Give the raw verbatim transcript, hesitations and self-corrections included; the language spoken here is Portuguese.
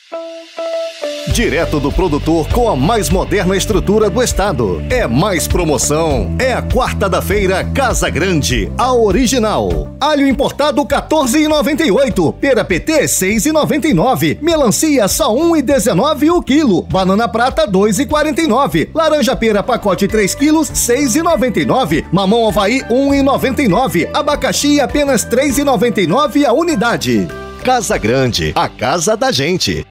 Direto do produtor com a mais moderna estrutura do estado. É mais promoção. É a quarta da feira Casa Grande, a original. Alho importado quatorze reais e noventa e oito centavos. Pera P T seis reais e noventa e nove centavos. Melancia só um real e dezenove centavos o quilo. Banana prata dois reais e quarenta e nove centavos. Laranja pera pacote três quilos seis reais e noventa e nove centavos. Mamão Havaí um real e noventa e nove centavos. Abacaxi apenas três reais e noventa e nove centavos a unidade. Casa Grande, a casa da gente.